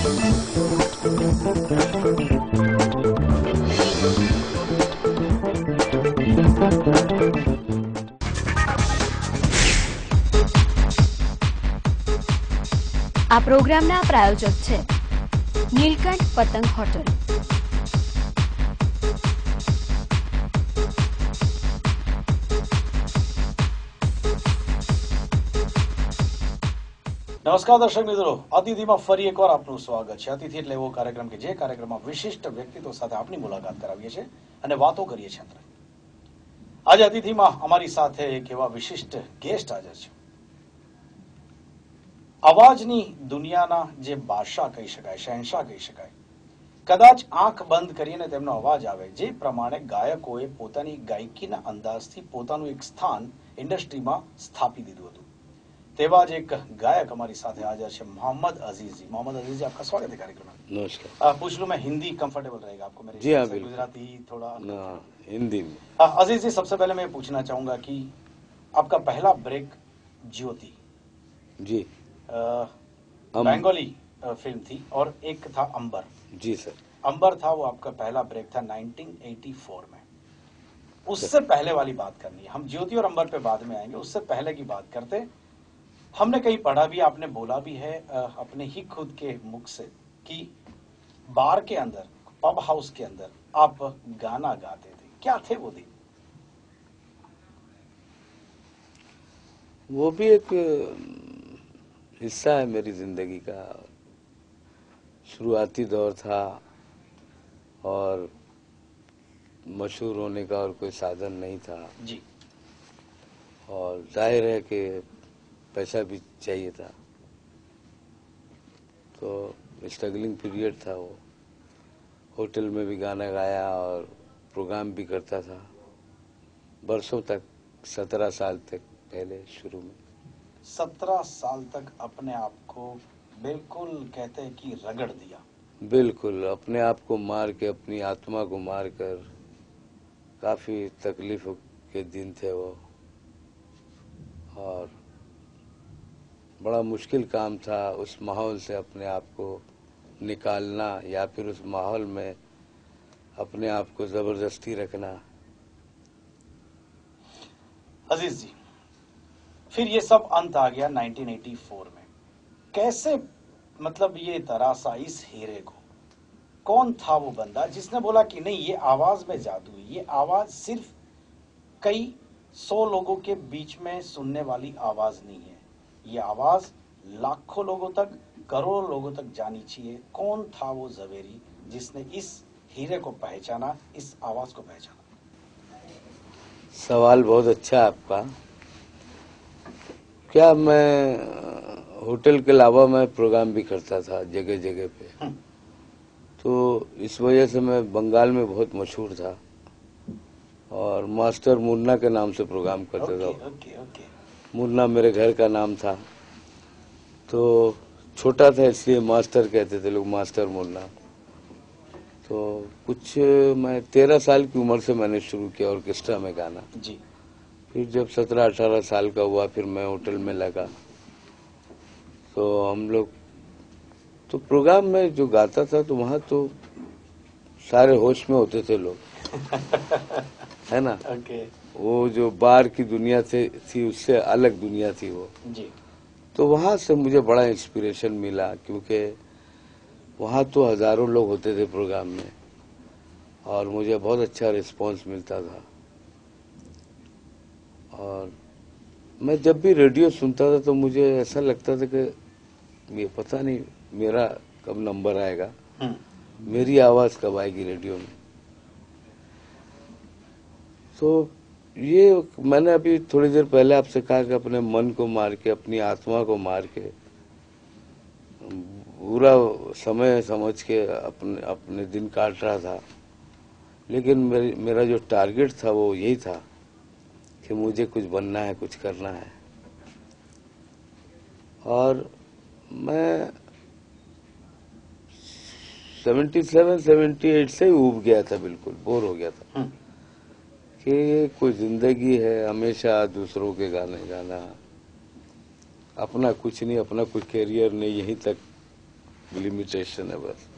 આ પ્રોગ્રામના પ્રાયોજક છે નીલકંઠ પતંગ હોટલ। નમસ્કાર દર્શક મિત્રો, અતિથિમાં ફરી એકવાર આપનું સ્વાગત છે। અતિથિ એટલે એવો કાર્યક્રમ કે જે કાર્યક્રમમાં વિશિષ્ટ વ્યક્તિત્વ સાથે આપની મુલાકાત કરાવીએ છીએ અને વાતો કરીએ છીએ। આજે અતિથિમાં અમારી સાથે એક એવા વિશિષ્ટ ગેસ્ટ હાજર છે। અવાજની દુનિયાના જે બાદશાહ કહી શકાય, શહેનશાહ કહી શકાય, કદાચ આંખ બંધ કરીને તેમનો અવાજ આવે જે પ્રમાણે ગાયકોએ પોતાની ગાયકીના અંદાજથી પોતાનું એક સ્થાન ઇન્ડસ્ટ્રીમાં સ્થાપી દીધું હતું, तेवा ज एक गायक हमारी साथ हाजिर है मोहम्मद अजीज जी। मोहम्मद अजीज जी, आपका स्वागत है कार्यक्रम में। नमस्कार। पूछ लूं मैं, हिंदी कंफर्टेबल रहेगा आपको मेरे? जी हाँ, गुजराती थोड़ा हिंदी में। अजीज जी, सबसे पहले मैं पूछना चाहूंगा कि आपका पहला ब्रेक ज्योति जी बंगाली फिल्म थी और एक था अंबर। जी सर। अंबर था वो आपका पहला ब्रेक था 1984 में। उससे पहले वाली बात करनी है, हम ज्योति और अंबर पे बाद में आएंगे, उससे पहले की बात करते। हमने कहीं पढ़ा भी, आपने बोला भी है अपने ही खुद के मुख से कि बार के अंदर, पब हाउस के अंदर आप गाना गाते थे। क्या थे वो दिन? वो भी एक हिस्सा है मेरी जिंदगी का। शुरुआती दौर था और मशहूर होने का और कोई साधन नहीं था जी, और जाहिर है कि पैसा भी चाहिए था, तो स्ट्रगलिंग पीरियड था वो। होटल में भी गाना गाया और प्रोग्राम भी करता था बरसों तक, 17 साल तक। पहले शुरू में 17 साल तक अपने आप को बिल्कुल कहते हैं कि रगड़ दिया। बिल्कुल अपने आप को मार के, अपनी आत्मा को मार कर। काफी तकलीफ के दिन थे वो और बड़ा मुश्किल काम था उस माहौल से अपने आप को निकालना, या फिर उस माहौल में अपने आप को जबरदस्ती रखना। अजीज जी, फिर ये सब अंत आ गया 1984 में। कैसे मतलब ये तरासा इस हीरे को? कौन था वो बंदा जिसने बोला कि नहीं, ये आवाज में जादू है, ये आवाज सिर्फ कई 100 लोगों के बीच में सुनने वाली आवाज नहीं है, ये आवाज लाखों लोगों तक, करोड़ों लोगों तक जानी चाहिए। कौन था वो जवेरी जिसने इस हीरे को पहचाना, इस आवाज को पहचाना? सवाल बहुत अच्छा आपका। क्या मैं होटल के अलावा मैं प्रोग्राम भी करता था जगह जगह पे, तो इस वजह से मैं बंगाल में बहुत मशहूर था और मास्टर मुन्ना के नाम से प्रोग्राम करता था। मुन्ना मेरे घर का नाम था, तो छोटा था इसलिए मास्टर कहते थे लोग, मास्टर मुन्ना। तो कुछ मैं 13 साल की उम्र से मैंने शुरू किया ऑर्केस्ट्रा में गाना जी। फिर जब 17-18 साल का हुआ, फिर मैं होटल में लगा, तो हम लोग तो प्रोग्राम में जो गाता था तो वहाँ तो सारे होश में होते थे लोग है ना। वो जो बार की दुनिया थी उससे अलग दुनिया थी वो जी। तो वहाँ से मुझे बड़ा इंस्पिरेशन मिला, क्योंकि वहाँ तो हजारों लोग होते थे प्रोग्राम में और मुझे बहुत अच्छा रिस्पांस मिलता था। और मैं जब भी रेडियो सुनता था तो मुझे ऐसा लगता था कि ये पता नहीं मेरा कब नंबर आएगा, मेरी आवाज कब आएगी रेडियो में। तो ये मैंने अभी थोड़ी देर पहले आपसे कहा कि अपने मन को मार के, अपनी आत्मा को मार के, पूरा समय समझ के अपने दिन काट रहा था। लेकिन मेरा जो टारगेट था वो यही था कि मुझे कुछ बनना है, कुछ करना है। और मैं 77-78 से उब गया था, बिल्कुल बोर हो गया था कि ये कोई जिंदगी है हमेशा दूसरों के गाने गाना, अपना कुछ नहीं, अपना कोई कैरियर नहीं, यहीं तक लिमिटेशन है बस।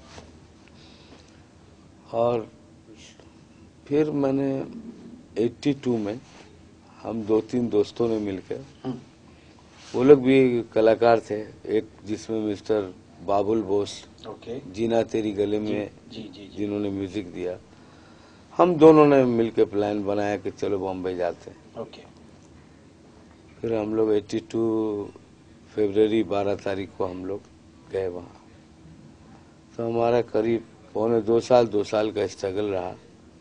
और फिर मैंने 82 में हम 2-3 दोस्तों ने मिलकर, वो लोग भी कलाकार थे, एक जिसमें मिस्टर बाबुल बोस, ओके, जीना तेरी गले में, जी जी जी, जिन्होंने म्यूजिक दिया, हम दोनों ने मिलकर प्लान बनाया कि चलो बॉम्बे जाते हैं। ओके, फिर हम लोग 82 फरवरी 12 तारीख को हम लोग गए वहाँ। तो हमारा करीब 2 साल का स्ट्रगल रहा,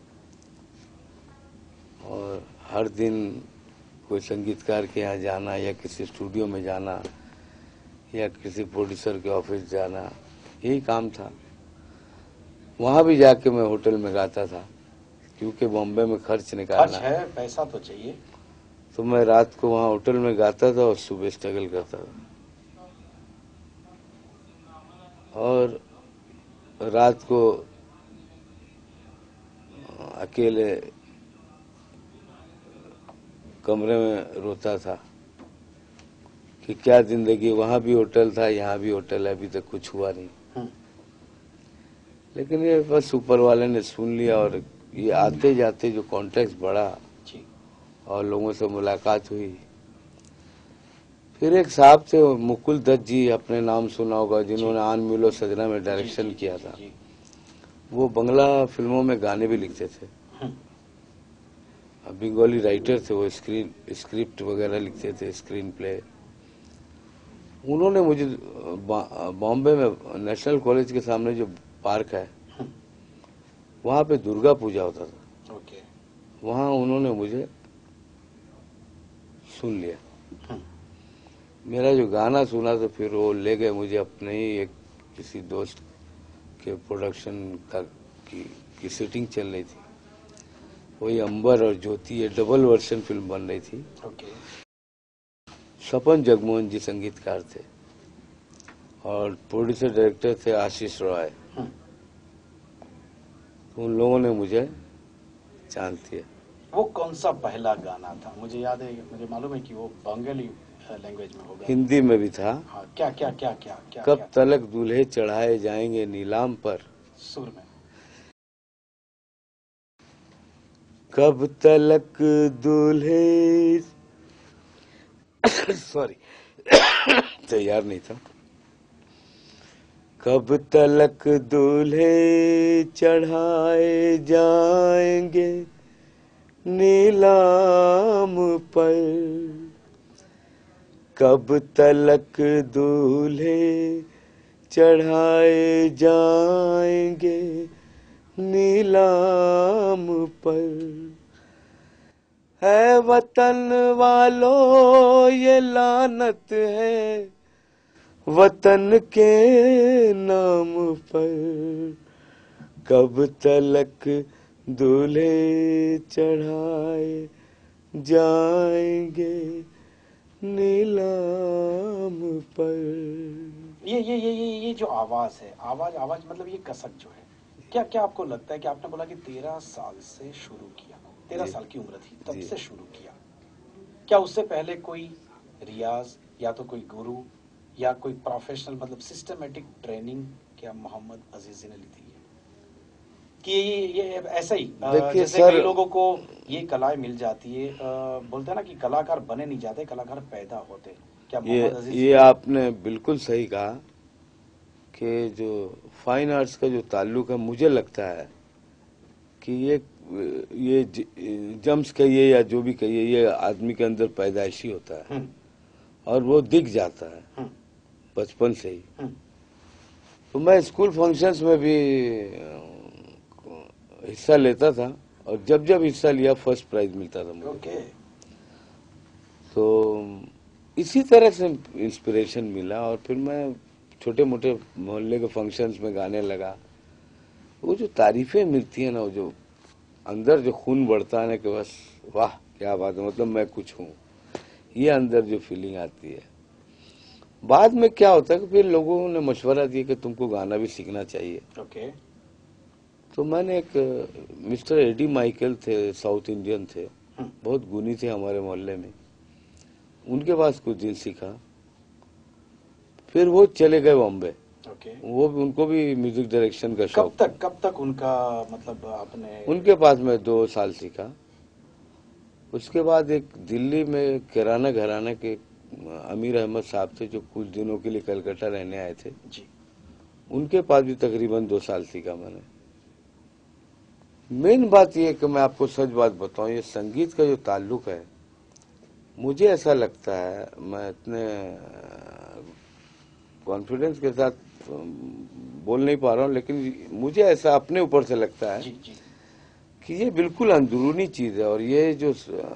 और हर दिन कोई संगीतकार के यहाँ जाना या किसी स्टूडियो में जाना या किसी प्रोड्यूसर के ऑफिस जाना, यही काम था। वहाँ भी जाके मैं होटल में गाता था, क्योंकि बॉम्बे में खर्च निकालना खर्च है, पैसा तो चाहिए। तो मैं रात को वहाँ होटल में गाता था और सुबह स्ट्रगल करता था। और रात को अकेले कमरे में रोता था कि क्या जिंदगी, वहाँ भी होटल था, यहाँ भी होटल है, अभी तक कुछ हुआ नहीं। लेकिन ये बस ऊपर वाले ने सुन लिया, और ये आते जाते जो कॉन्टेक्स्ट बढ़ा जी, और लोगों से मुलाकात हुई। फिर एक साहब थे, मुकुल दत्त जी, अपने नाम सुना होगा, जिन्होंने आन मिलो सजना में डायरेक्शन किया था। जी, वो बंगला फिल्मों में गाने भी लिखते थे, बंगाली राइटर थे वो, स्क्रिप्ट वगैरह लिखते थे, स्क्रीन प्ले। उन्होंने मुझे बॉम्बे में नेशनल कॉलेज के सामने जो पार्क है, वहाँ पे दुर्गा पूजा होता था, ओके, वहाँ उन्होंने मुझे सुन लिया। मेरा जो गाना सुना तो फिर वो ले गए मुझे अपने ही एक किसी दोस्त के प्रोडक्शन का की शूटिंग चल रही थी, वही अंबर और ज्योति, ये डबल वर्जन फिल्म बन रही थी। ओके, सपन जगमोहन जी संगीतकार थे और प्रोड्यूसर डायरेक्टर थे आशीष रॉय। तो उन लोगों ने मुझे चांस दिया। वो कौन सा पहला गाना था? मुझे याद है, मुझे मालूम है कि वो बंगाली लैंग्वेज में होगा, हिंदी में भी था। हाँ, क्या क्या क्या क्या क्या कब क्या? तलक दूल्हे चढ़ाए जाएंगे नीलाम पर, सुर में। कब तलक दूल्हे सॉरी तैयार नहीं था। कब तलक दूल्हे चढ़ाए जाएंगे नीलाम पर, कब तलक दूल्हे चढ़ाए जाएंगे नीलाम पर, है वतन वालों ये लानत है वतन के नाम पर, कब तलक दूल्हे चढ़ाए जाएंगे नीलाम पर। ये जो आवाज है, आवाज मतलब ये कसक जो है, क्या क्या आपको लगता है कि आपने बोला कि 13 साल से शुरू किया, 13 साल की उम्र थी तब से शुरू किया, क्या उससे पहले कोई रियाज या तो कोई गुरु या कोई प्रोफेशनल मतलब सिस्टमेटिक ट्रेनिंग क्या मोहम्मद अजीज ने ली थी कि ये ऐसा ही जैसे कई लोगों को ये कलाएं मिल जाती है, बोलते हैं ना कि कलाकार बने नहीं जाते, कलाकार पैदा होते, क्या मोहम्मद अजीज? ये आपने बिल्कुल सही कहा कि जो फाइन आर्ट्स का जो ताल्लुक है, मुझे लगता है कि ये जम्स कहिए या जो भी कहिए, ये आदमी के अंदर पैदाइशी होता है और वो दिख जाता है बचपन से ही। तो मैं स्कूल फंक्शंस में भी हिस्सा लेता था, और जब जब हिस्सा लिया फर्स्ट प्राइज मिलता था मुझे। तो इसी तरह से इंस्पिरेशन मिला, और फिर मैं छोटे मोटे मोहल्ले के फंक्शंस में गाने लगा। वो जो तारीफें मिलती है ना, वो जो अंदर जो खून बढ़ता है ना कि बस वाह क्या बात है, मतलब मैं कुछ हूँ, ये अंदर जो फीलिंग आती है। बाद में क्या होता है कि फिर लोगों ने मशवरा दिया कि तुमको गाना भी सीखना चाहिए। ओके। तो मैंने एक मिस्टर एडी माइकल थे, साउथ इंडियन थे, बहुत गुनी थे हमारे मोहल्ले में, उनके पास कुछ दिन सीखा। फिर वो चले गए बॉम्बे। ओके। वो भी, उनको भी म्यूजिक डायरेक्शन का शौक। कब तक उनका मतलब आपने? उनके पास मैं 2 साल सीखा। उसके बाद एक दिल्ली में किराना घराना के अमीर अहमद साहब थे, जो कुछ दिनों के लिए कलकत्ता रहने आए थे। जी। उनके पास भी तकरीबन 2 साल सीखा मैंने। मेन बात यह कि मैं आपको सच बात बताऊं, ये संगीत का जो ताल्लुक है, मुझे ऐसा लगता है, मैं इतने कॉन्फिडेंस के साथ बोल नहीं पा रहा हूं, लेकिन मुझे ऐसा अपने ऊपर से लगता है जी जी। कि ये बिल्कुल अंदरूनी चीज है। और ये जो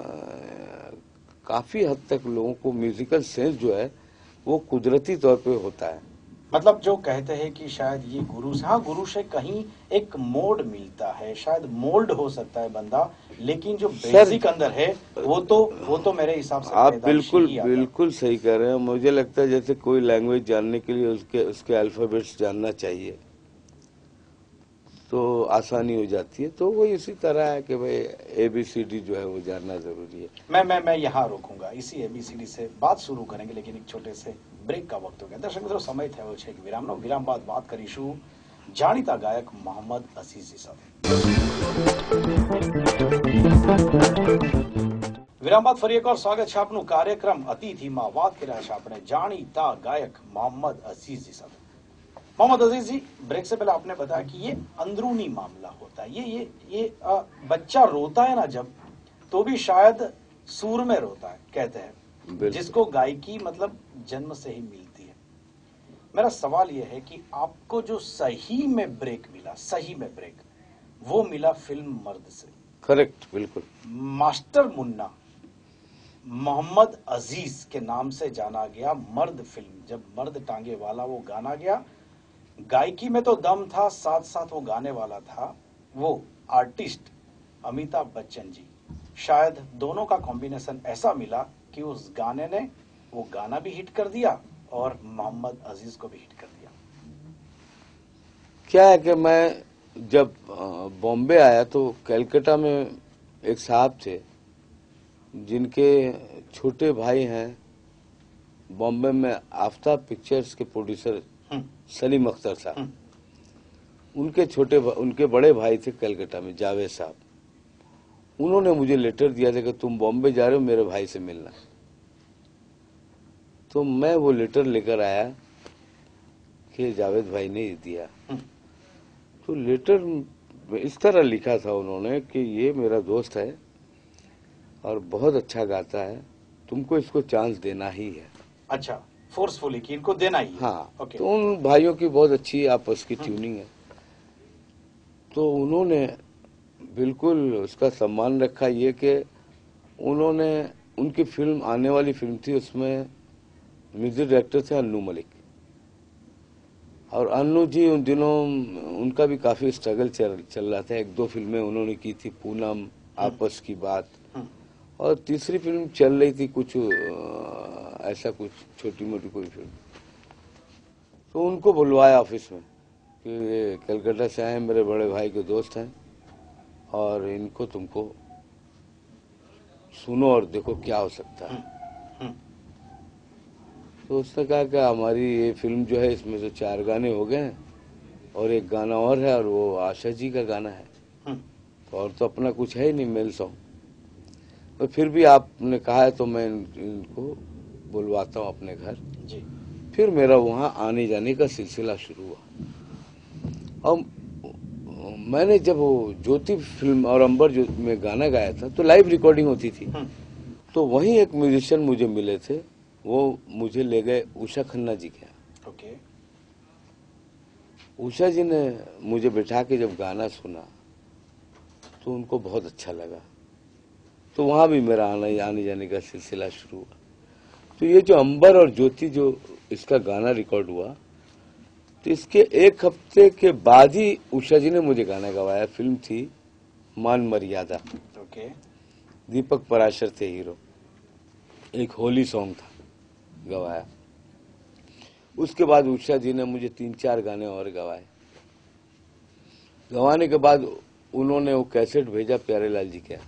काफी हद तक लोगों को म्यूजिकल सेंस जो है वो कुदरती तौर पे होता है। मतलब जो कहते हैं कि शायद ये गुरु से, हाँ, गुरु से कहीं एक मोड मिलता है, शायद मोल्ड हो सकता है बंदा, लेकिन जो बेसिक अंदर है वो तो मेरे हिसाब से आप पैदाइशी ही आता है। बिल्कुल सही कह रहे हैं। मुझे लगता है जैसे कोई लैंग्वेज जानने के लिए उसके अल्फाबेट्स जानना चाहिए तो आसानी हो जाती है। तो वो इसी तरह है कि भाई ABCD जो है वो जानना जरूरी है। मैं यहाँ रोकूंगा, इसी ABCD से बात शुरू करेंगे, लेकिन एक छोटे से ब्रेक का वक्त हो गया। दर्शक मित्रों, समय થયો છે એક વિરામનો। વિરામ બાદ વાત કરીશું જાણીતા ગાયક મોહમ્મદ અઝીઝ સાથે। વિરામ બાદ ફરી એકવાર સ્વાગત છે આપનું કાર્યક્રમ અતિથિમાં। વાત કરી રહ્યા છે આપણે જાણીતા ગાયક મોહમ્મદ અઝીઝ સાથે। मोहम्मद अजीज जी, ब्रेक से पहले आपने बताया कि ये अंदरूनी मामला होता है। ये बच्चा रोता है ना जब, तो भी शायद सूर में रोता है, कहते हैं, जिसको गायकी मतलब जन्म से ही मिलती है। मेरा सवाल ये है कि आपको जो सही में ब्रेक मिला, सही में ब्रेक, वो मिला फिल्म मर्द से। करेक्ट, बिल्कुल। मास्टर मुन्ना मोहम्मद अजीज के नाम से जाना गया। मर्द फिल्म, जब मर्द टांगे वाला वो गाना गया, गायकी में तो दम था, साथ साथ वो गाने वाला था वो आर्टिस्ट अमिताभ बच्चन जी। शायद दोनों का कॉम्बिनेशन ऐसा मिला कि उस गाने ने वो गाना भी हिट कर दिया और मोहम्मद अजीज को भी हिट कर दिया। क्या है कि मैं जब बॉम्बे आया तो कलकत्ता में एक साहब थे जिनके छोटे भाई हैं बॉम्बे में आफ्ताब पिक्चर्स के प्रोड्यूसर सलीम अख्तर साहब। उनके बड़े भाई थे कलकत्ता में, जावेद साहब। उन्होंने मुझे लेटर दिया था कि तुम बॉम्बे जा रहे हो, मेरे भाई से मिलना। तो मैं वो लेटर लेकर आया कि जावेद भाई ने दिया। तो लेटर इस तरह लिखा था उन्होंने कि ये मेरा दोस्त है और बहुत अच्छा गाता है, तुमको इसको चांस देना ही है। अच्छा, फोर्सफुली कि इनको देना ही है। हाँ। okay। तो उन भाइयों की बहुत अच्छी आपस की ट्यूनिंग है, तो उन्होंने बिल्कुल उसका सम्मान रखा। ये कि उन्होंने, उनकी फिल्म, आने वाली फिल्म थी, उसमें म्यूजिक डायरेक्टर थे अन्नू मलिक। और अन्नू जी उन दिनों उनका भी काफी स्ट्रगल चल रहा था। 1-2 फिल्में उन्होंने की थी, पूनम, आपस की बात, और तीसरी फिल्म चल रही थी कुछ ऐसा, कुछ छोटी मोटी कोई फिल्म। तो उनको बुलवाया ऑफिस में कि ये कलकत्ता से आए, मेरे बड़े भाई के दोस्त हैं और इनको तुमको सुनो और देखो क्या हो सकता है। तो उसने कहा कि हमारी ये फिल्म जो है इसमें से 4 गाने हो गए हैं और एक गाना और है, और वो आशा जी का गाना है, तो और तो अपना कुछ है ही नहीं मेल सॉन्ग। तो फिर भी आपने कहा है तो मैं इनको बुलवाता हूँ अपने घर जी। फिर मेरा वहाँ आने जाने का सिलसिला शुरू हुआ। और मैंने जब वो ज्योति फिल्म और अंबर में गाना गाया था तो लाइव रिकॉर्डिंग होती थी। तो वहीं एक म्यूजिशियन मुझे मिले थे, वो मुझे ले गए उषा खन्ना जी के यहाँ। ओके। उषा जी ने मुझे बिठा के जब गाना सुना तो उनको बहुत अच्छा लगा। तो वहां भी मेरा आने जाने का सिलसिला शुरू हुआ। तो ये जो अंबर और ज्योति, जो इसका गाना रिकॉर्ड हुआ, तो इसके 1 हफ्ते के बाद ही उषा जी ने मुझे गाना गवाया। फिल्म थी मान मर्यादा। ओके। दीपक पराशर थे हीरो। एक होली सॉन्ग था, गवाया। उसके बाद उषा जी ने मुझे 3-4 गाने और गवाए। गवाने के बाद उन्होंने वो कैसेट भेजा प्यारेलाल जी के,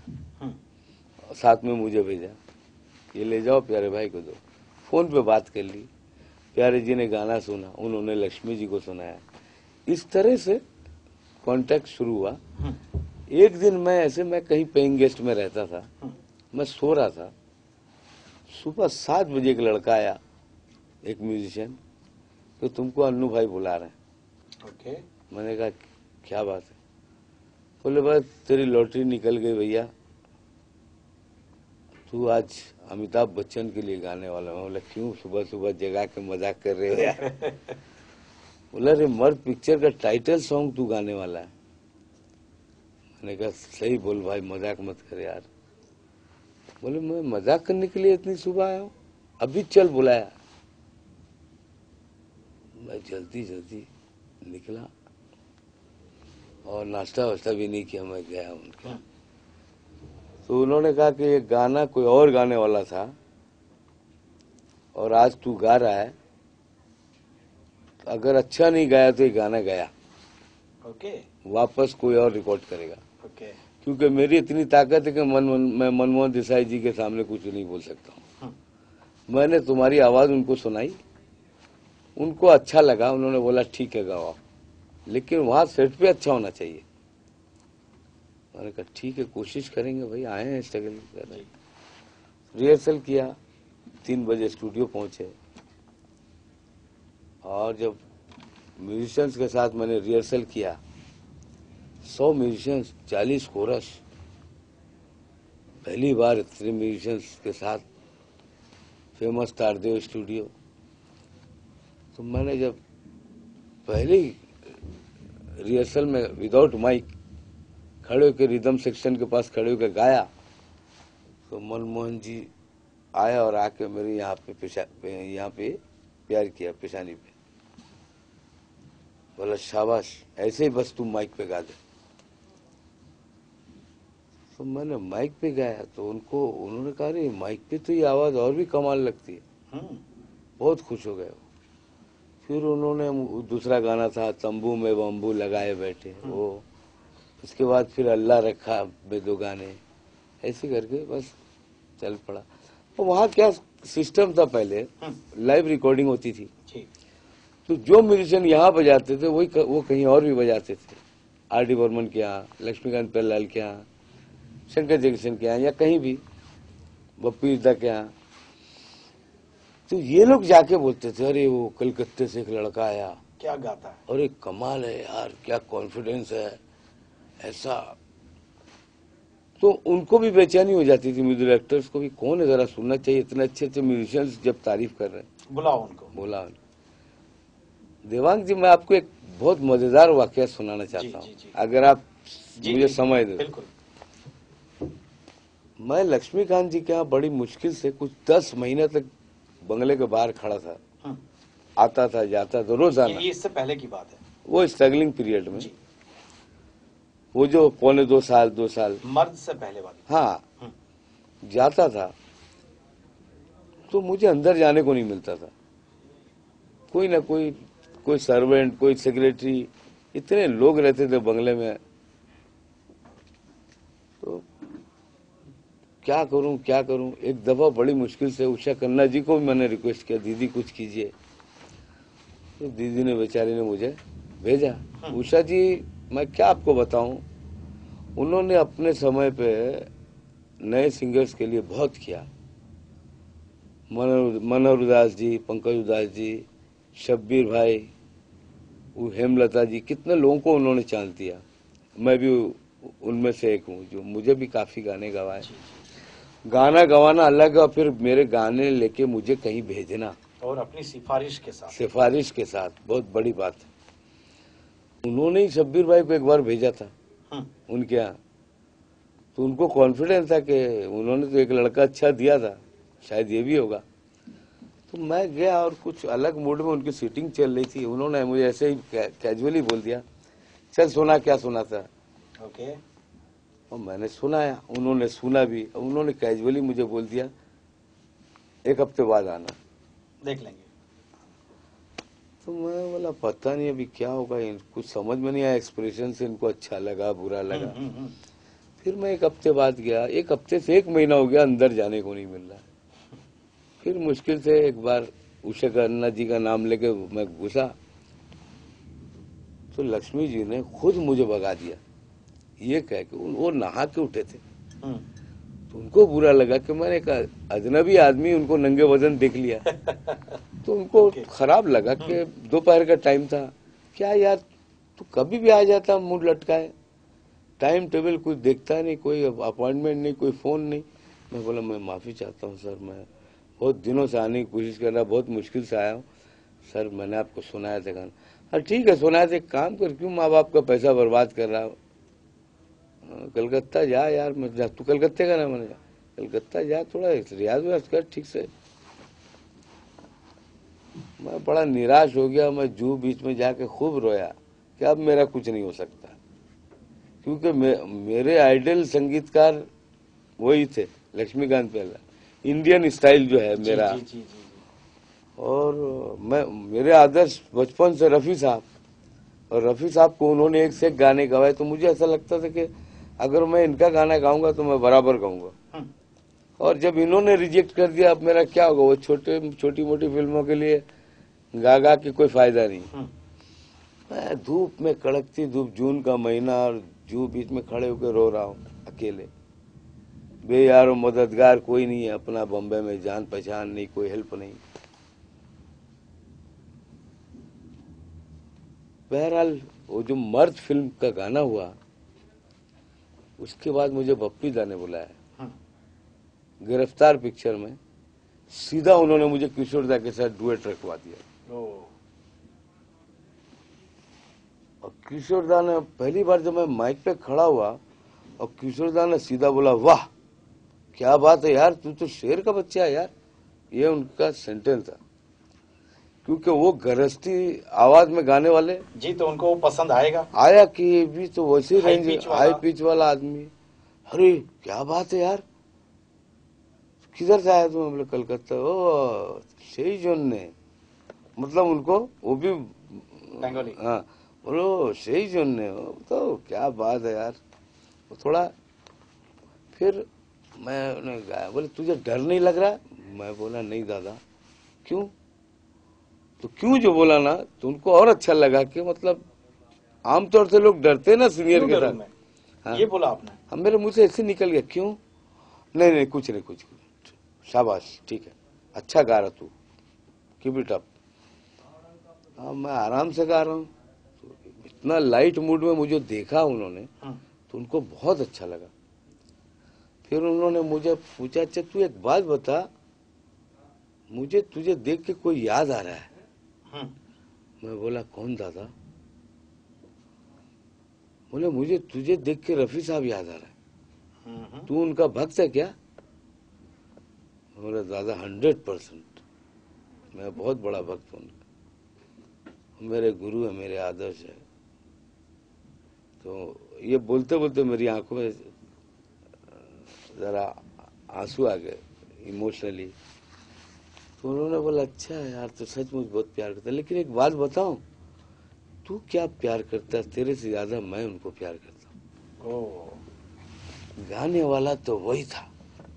साथ में मुझे भेजा, ये ले जाओ प्यारे भाई को दो। फोन पे बात कर ली, प्यारे जी ने गाना सुना, उन्होंने लक्ष्मी जी को सुनाया। इस तरह से कांटेक्ट शुरू हुआ। एक दिन मैं कहीं पेइंग गेस्ट में रहता था, मैं सो रहा था। सुबह 7 बजे एक लड़का आया, एक म्यूजिशियन, तो तुमको अन्नू भाई बुला रहे हैं। ओके। मैंने कहा क्या बात है? बोले बस तेरी लॉटरी निकल गई भैया, तू आज अमिताभ बच्चन के लिए गाने वाला है। बोला क्यों, सुबह सुबह जगा के मजाक कर रहे हो यार? बोला रे मर्द पिक्चर का टाइटल सॉन्ग तू गाने वाला है। मैंने कहा सही बोल भाई, मजाक मत कर यार। बोले मैं मजाक करने के लिए इतनी सुबह आया हूँ, अभी चल बुलाया। मैं जल्दी जल्दी निकला और नाश्ता वास्ता भी नहीं किया, मैं गया उनके। तो उन्होंने कहा कि ये गाना कोई और गाने वाला था और आज तू गा रहा है, तो अगर अच्छा नहीं गाया तो ये गाना गया। ओके। वापस कोई और रिकॉर्ड करेगा। ओके। क्योंकि मेरी इतनी ताकत है कि मैं मनमोहन देसाई जी के सामने कुछ नहीं बोल सकता हूँ। मैंने तुम्हारी आवाज उनको सुनाई, उनको अच्छा लगा, उन्होंने बोला ठीक है गाओ, लेकिन वहां सेट पे अच्छा होना चाहिए। मैंने कहा ठीक है, कोशिश करेंगे भाई, आए हैं स्ट्रगल कर रहे। रिहर्सल किया, 3 बजे स्टूडियो पहुंचे और जब म्यूजिशियंस के साथ मैंने रिहर्सल किया, 100 म्यूजिशियंस, 40 कोरस, पहली बार इतने म्यूजिशियंस के साथ फेमस तारदेव स्टूडियो। तो मैंने जब पहली रिहर्सल में विदाउट माइक खड़े होकर रिदम सेक्शन के पास खड़े होकर गाया, तो मनमोहन जी आया और आके मेरे यहाँ पे प्यार किया पेशानी पे। बोला शाबाश, ऐसे ही बस तुम माइक पे गा दे। तो मैंने माइक पे गाया तो उन्होंने कहा रे माइक पे तो ये आवाज और भी कमाल लगती है। बहुत खुश हो गए वो। फिर उन्होंने दूसरा गाना था तंबू में बम्बू लगाए बैठे, वो उसके बाद फिर अल्लाह रखा बे 2 गाने, ऐसे करके बस चल पड़ा। तो वहाँ क्या सिस्टम था, पहले लाइव रिकॉर्डिंग होती थी, तो जो म्यूजिशियन यहाँ बजाते थे वो कहीं और भी बजाते थे। R.D. बर्मन के यहाँ, लक्ष्मीकांत प्यारेलाल के यहाँ, शंकर जयकिशन के यहाँ, या कहीं भी बप्पी इरदा के यहाँ। तो ये लोग जाके बोलते थे अरे वो कलकत्ते से एक लड़का आया, क्या गाता है, अरे कमाल है यार, क्या कॉन्फिडेंस है, ऐसा। तो उनको भी बेचैनी हो जाती थी, म्यूजिक डायरेक्टर्स को भी, कौन है जरा सुनना चाहिए, इतने अच्छे अच्छे म्यूजिशियंस जब तारीफ कर रहे हैं, बुलाओ उनको। बोला देवांग जी, मैं आपको एक बहुत मजेदार वाकया सुनाना चाहता हूँ, अगर आप मुझे समय दे। बिल्कुल। मैं लक्ष्मीकांत जी के यहाँ बड़ी मुश्किल से कुछ 10 महीने तक बंगले के बाहर खड़ा था, आता था जाता था रोजाना। ये इससे पहले की बात है, वो स्ट्रगलिंग पीरियड में, वो जो पौने 2 साल मर्द से पहले वाली। हाँ, जाता था तो मुझे अंदर जाने को नहीं मिलता था। कोई ना कोई सर्वेंट, कोई सेक्रेटरी, इतने लोग रहते थे बंगले में। तो क्या करूं। एक दफा बड़ी मुश्किल से उषा खन्ना जी को भी मैंने रिक्वेस्ट किया, दीदी कुछ कीजिए। तो दीदी ने, बेचारी ने मुझे भेजा। उषा जी, मैं क्या आपको बताऊं, उन्होंने अपने समय पे नए सिंगर्स के लिए बहुत किया। मनोहर उदास जी, पंकज उदास जी, शब्बीर भाई, वो हेमलता जी, कितने लोगों को उन्होंने चांस दिया। मैं भी उनमें से एक हूँ जो मुझे भी काफी गाने गवाए। गाना गवाना अलग है, फिर मेरे गाने लेके मुझे कहीं भेजना, और अपनी सिफारिश के साथ बहुत बड़ी बात है। उन्होंने ही शब्बीर भाई को एक बार भेजा था उनके यहाँ, तो उनको कॉन्फिडेंस था कि उन्होंने तो एक लड़का अच्छा दिया था, शायद ये भी होगा। तो मैं गया और कुछ अलग मूड में उनकी सीटिंग चल रही थी, उन्होंने मुझे ऐसे ही कैजुअली बोल दिया, चल सुना क्या सुना था। ओके। और मैंने सुनाया, उन्होंने सुना भी, उन्होंने कैजुअली मुझे बोल दिया 1 हफ्ते बाद आना, देख लेंगे। तो मैं बोला पता नहीं अभी क्या होगा, कुछ समझ में नहीं आया, एक्सप्रेशन से इनको अच्छा लगा बुरा लगा। फिर मैं 1 हफ्ते बाद गया, 1 हफ्ते से 1 महीना हो गया, अंदर जाने को नहीं मिल रहा। फिर मुश्किल से एक बार उषा खन्ना जी का नाम लेके मैं घुसा तो लक्ष्मी जी ने खुद मुझे भगा दिया, ये कह के वो नहा के उठे थे। तो उनको बुरा लगा कि मैंने एक अजनबी आदमी उनको नंगे वजन देख लिया। तो उनको खराब लगा कि दोपहर का टाइम था, क्या यार तू कभी भी आ जाता मुंह लटकाए, टाइम टेबल कुछ देखता नहीं, कोई अपॉइंटमेंट नहीं, कोई फोन नहीं। मैं बोला मैं माफी चाहता हूँ सर, मैं बहुत दिनों से आने की कोशिश कर रहा, बहुत मुश्किल से आया हूँ सर, मैंने आपको सुनाया था गाना। हाँ ठीक है सुनाया था, काम कर, क्यों माँ बाप का पैसा बर्बाद कर रहा हो, कलकत्ता जा यार, मैं जा, तू कलकत्ते का ना, मैंने कलकत्ता जा, थोड़ा रियाज व्याज कर ठीक से। मैं बड़ा निराश हो गया, मैं जू बीच में जाके खूब रोया कि अब मेरा कुछ नहीं हो सकता, क्योंकि मेरे आइडल संगीतकार वही थे, लक्ष्मीकांत बेहरा, इंडियन स्टाइल जो है मेरा। जी। और मेरे आदर्श बचपन से रफी साहब, और रफी साहब को उन्होंने एक से एक गाने गवाए, तो मुझे ऐसा लगता था कि अगर मैं इनका गाना गाऊंगा तो मैं बराबर गाऊंगा। और जब इन्होंने रिजेक्ट कर दिया, अब मेरा क्या होगा, वो छोटी मोटी फिल्मों के लिए गा के कोई फायदा नहीं। मैं धूप में, कड़कती धूप, जून का महीना, और जू बीच में खड़े होकर रो रहा हूँ अकेले, बेयार मददगार कोई नहीं है अपना, बॉम्बे में जान पहचान नहीं, कोई हेल्प नहीं। बहरहाल वो जो मर्द फिल्म का गाना हुआ, उसके बाद मुझे बप्पी दा ने बुलाया गिरफ्तार पिक्चर में, सीधा उन्होंने मुझे किशोर दा के साथ डुएट रखवा दिया। और किशोर दा ने पहली बार जब मैं माइक पे खड़ा हुआ और किशोर दा ने सीधा बोला, वाह क्या बात है यार, तू तो शेर का बच्चा है यार, ये उनका सेंटेंस था। क्योंकि वो गरजती आवाज में गाने वाले जी, तो उनको वो पसंद आया कि ये भी तो वैसे रेंज हाई पिच वाला आदमी। अरे क्या बात है यार, किधर से आया तुम? बोले कलकत्ता। ओ सही जोन ने, मतलब उनको वो भी बंगाली। हाँ, बोलो सही जोन ने, तो क्या बात है यार। वो थोड़ा फिर मैं गाया, बोले तुझे डर नहीं लग रहा? मैं बोला नहीं दादा। क्यों? तो क्यों जो बोला ना, तो उनको और अच्छा लगा कि मतलब आमतौर से लोग डरते ना सीनियर के साथ। हाँ, ये बोला आपने? हम मेरे मुंह से ऐसे निकल गया। क्यों? नहीं कुछ नहीं, कुछ शाबाश, ठीक है, अच्छा गा रहा तू, कीप इट अप। हाँ मैं आराम से गा रहा हूँ। तो इतना लाइट मूड में मुझे देखा उन्होंने, तो उनको बहुत अच्छा लगा। फिर उन्होंने मुझे पूछा, अच्छा तू एक बात बता, मुझे तुझे देख के कोई याद आ रहा है? मैं बोला कौन दादा? बोले मुझे तुझे देख के रफी साहब याद आ रहा है, तू उनका भक्त है क्या? बोले दादा 100%, मैं बहुत बड़ा भक्त हूँ उनका, मेरे गुरु है, मेरे आदर्श है। तो ये बोलते बोलते मेरी आंखों में जरा आंसू आ गए इमोशनली। तो उन्होंने बोला अच्छा यार, तो सचमुच बहुत प्यार करता है, लेकिन एक बात बताऊं, तू क्या प्यार करता है, तेरे से ज्यादा मैं उनको प्यार करता हूँ। गाने वाला तो वही था।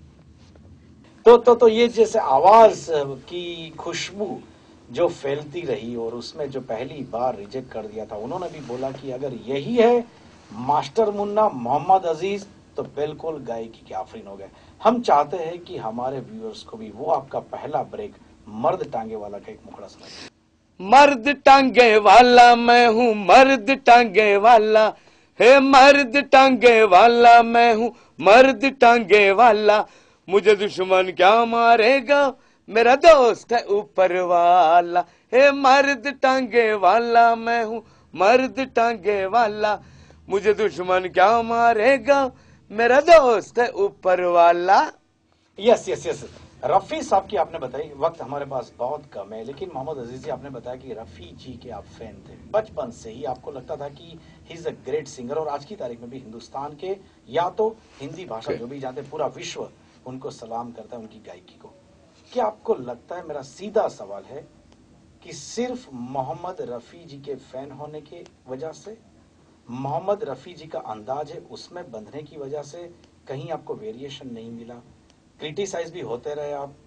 तो ये जैसे आवाज की खुशबू जो फैलती रही, और उसमें जो पहली बार रिजेक्ट कर दिया था, उन्होंने भी बोला कि अगर यही है मास्टर मुन्ना मोहम्मद अजीज, तो बिल्कुल गायकी के आफरीन हो गए। हम चाहते हैं कि हमारे व्यूअर्स को भी वो आपका पहला ब्रेक मर्द टांगे वाला का एक मुखड़ा सुनाइए। मर्द टांगे वाला मैं हूँ, मर्द टांगे वाला, हे मर्द टांगे वाला मैं हूँ, मर्द टांगे वाला, मुझे दुश्मन क्या मारेगा, मेरा दोस्त है ऊपर वाला। हे मर्द टांगे वाला मैं हूँ, मर्द टांगे वाला, मुझे दुश्मन क्या मारेगा, मेरा दोस्त है ऊपर वाला। यस यस यस, रफी साहब की आपने बताई, वक्त हमारे पास बहुत कम है, लेकिन मोहम्मद अजीज जी आपने बताया कि रफी जी के आप फैन थे, बचपन से ही आपको लगता था कि he is a great singer, और आज की तारीख में भी हिंदुस्तान के या तो हिंदी भाषा जो भी जानते, पूरा विश्व उनको सलाम करता है, उनकी गायकी को। क्या आपको लगता है, मेरा सीधा सवाल है, कि सिर्फ मोहम्मद रफी जी के फैन होने की वजह से, मोहम्मद रफी जी का अंदाज है उसमें बंधने की वजह से कहीं आपको वेरिएशन नहीं मिला? क्रिटिसाइज भी होते रहे आप,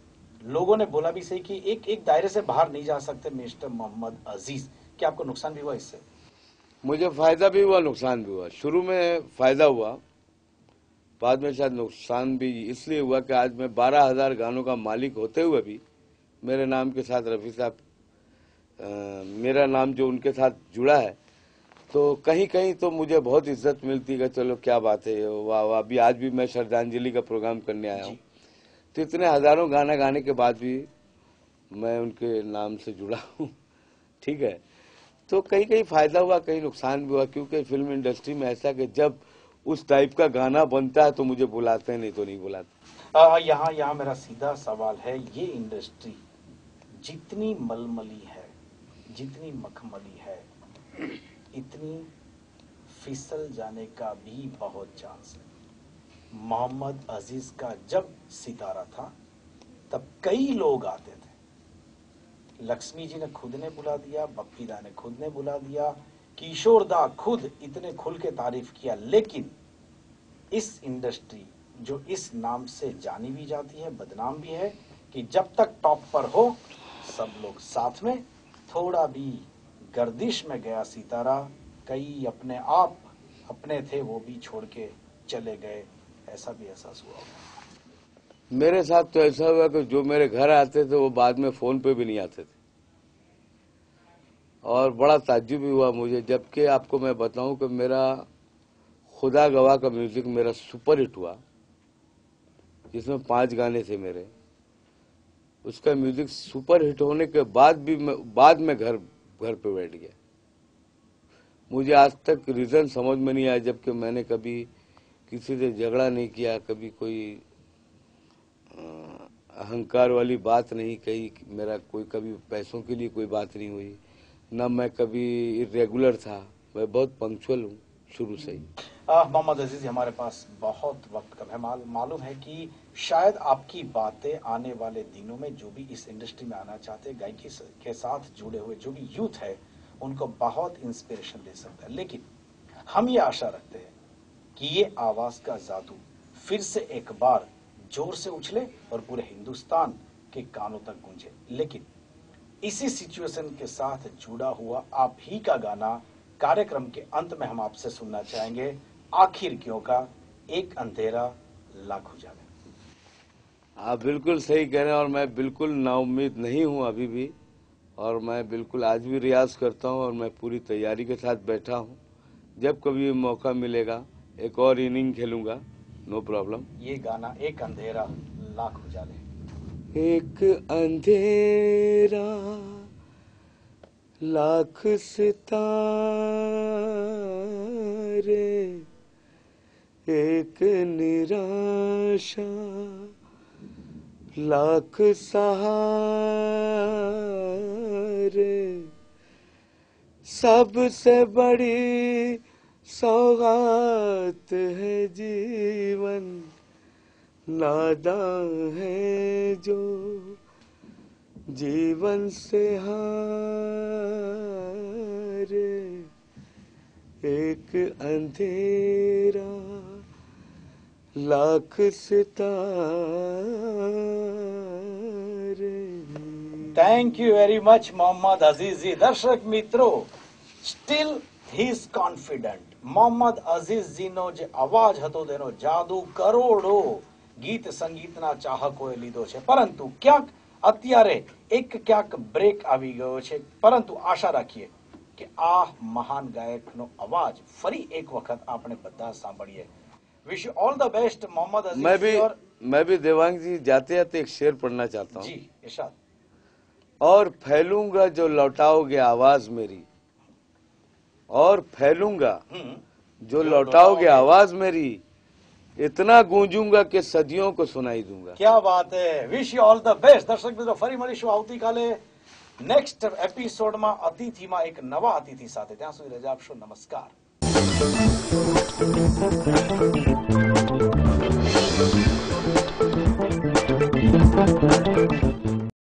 लोगों ने बोला भी सही कि एक दायरे से बाहर नहीं जा सकते मिस्टर मोहम्मद अजीज। क्या आपको नुकसान भी हुआ इससे? मुझे फायदा भी हुआ, नुकसान भी हुआ। शुरू में फायदा हुआ, बाद में शायद नुकसान भी इसलिए हुआ कि आज मैं 12,000 गानों का मालिक होते हुए भी मेरे नाम के साथ रफी साहब, मेरा नाम जो उनके साथ जुड़ा है, तो कहीं कहीं तो मुझे बहुत इज्जत मिलती है। चलो क्या बात है, वाह वाह। अभी आज भी मैं श्रद्धांजलि का प्रोग्राम करने आया हूँ, तो इतने हजारों गाना गाने के बाद भी मैं उनके नाम से जुड़ा हूँ। ठीक है, तो कहीं कहीं फायदा हुआ, कहीं नुकसान भी हुआ, क्योंकि फिल्म इंडस्ट्री में ऐसा कि जब उस टाइप का गाना बनता है तो मुझे बुलाते हैं, नहीं तो नहीं बुलाते। यहाँ मेरा सीधा सवाल है, ये इंडस्ट्री जितनी मलमली है, जितनी मखमली है, इतनी फिसल जाने का भी बहुत चांस है। मोहम्मद अजीज का जब सितारा था तब कई लोग आते थे। लक्ष्मी जी ने खुद ने बुला दिया, बप्पी दा ने खुद ने बुला दिया, किशोर दा खुद इतने खुल के तारीफ किया। लेकिन इस इंडस्ट्री जो इस नाम से जानी भी जाती है, बदनाम भी है, कि जब तक टॉप पर हो सब लोग साथ में, थोड़ा भी गर्दिश में गया सितारा, कई अपने आप अपने थे वो भी छोड़ के चले गए, ऐसा भी एहसास हुआ? मेरे साथ तो ऐसा हुआ कि जो मेरे घर आते थे वो बाद में फोन पे भी नहीं आते थे, और बड़ा ताज्जुब भी हुआ मुझे। जबकि आपको मैं बताऊं कि मेरा खुदा गवाह का म्यूजिक मेरा सुपर हिट हुआ, जिसमें 5 गाने थे मेरे। उसका म्यूजिक सुपर हिट होने के बाद भी बाद में घर पे बैठ गया। मुझे आज तक रीजन समझ में नहीं आया, जबकि मैंने कभी किसी से झगड़ा नहीं किया, कभी कोई अहंकार वाली बात नहीं कही, मेरा कोई कभी पैसों के लिए कोई बात नहीं हुई, न मैं कभी इरेगुलर था, मैं बहुत पंक्चुअल हूँ शुरू से ही। मोहम्मद अजीज, हमारे पास बहुत वक्त कम है। मालूम है कि शायद आपकी बातें आने वाले दिनों में जो भी इस इंडस्ट्री में आना चाहते हैं, गायकी के साथ जुड़े हुए जो भी यूथ है, उनको बहुत इंस्पिरेशन दे सकता है। लेकिन हम ये आशा रखते हैं कि ये आवाज का जादू फिर से एक बार जोर से उछले और पूरे हिंदुस्तान के कानों तक गूंजे। लेकिन इसी सिचुएशन के साथ जुड़ा हुआ आप ही का गाना कार्यक्रम के अंत में हम आपसे सुनना चाहेंगे। आखिर क्यों का एक अंधेरा लाख उजाले। आप बिल्कुल सही कह रहे हैं, और मैं बिल्कुल नाउम्मीद नहीं हूं अभी भी, और मैं बिल्कुल आज भी रियाज करता हूं, और मैं पूरी तैयारी के साथ बैठा हूं। जब कभी मौका मिलेगा एक और इनिंग खेलूंगा, नो प्रॉब्लम। ये गाना एक अंधेरा लाख उजाले। एक अंधेरा लाख सितारे, एक निराशा लाख सहारे, सबसे बड़ी सौगात है जीवन, नादां है जो जीवन से हारे, एक अंधेरा लाख सितारे। Thank you very much Mohammed Aziz ji. दर्शक मित्रों, still he is confident. Mohammed Aziz જીનો જે અવાજ હતો તેનો જાદુ કરોડો ગીત સંગીતના ચાહકોએ લીધો છે, પરંતુ ક્યાંક અત્યારે ક્યાંક બ્રેક આવી ગયો છે। પરંતુ આશા રાખીએ કે આ મહાન ગાયકનો અવાજ ફરી એક વખત આપણે બધા સાંભળીએ। Wish you all the best Mohammed Aziz ji. और मैं भी देवांग जी जाते जाते एक शेर पढ़ना चाहता हूँ। जी इरशाद। और फैलूंगा जो लौटाओगे आवाज मेरी, और फैलूंगा जो लौटाओगे आवाज मेरी, इतना गूंजूंगा कि सदियों को सुनाई दूंगा। क्या बात है। Wish you all the best. दर्शक मित्रों, फरी મળીશું આવતીકાલે નેક્સ્ટ એપિસોડમાં અતિથિમાં એક નવા અતિથિ સાથે। ત્યાં સુધી રજા આપશો। નમસ્કાર।